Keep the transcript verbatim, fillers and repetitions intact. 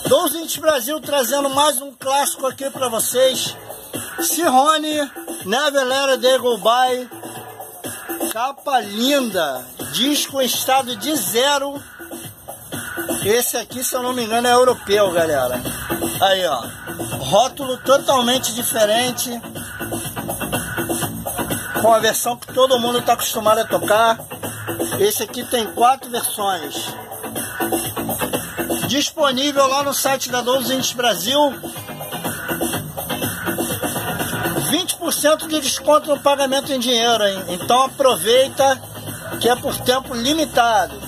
doze Inch Brasil trazendo mais um clássico aqui para vocês. Cirone, Never Let It Go By. Capa linda, disco em estado de zero. Esse aqui, se eu não me engano, é europeu, galera. Aí, ó, rótulo totalmente diferente, com a versão que todo mundo está acostumado a tocar. Esse aqui tem quatro versões. Disponível lá no site da doze Inch Brasil. vinte por cento de desconto no pagamento em dinheiro, hein? Então aproveita que é por tempo limitado.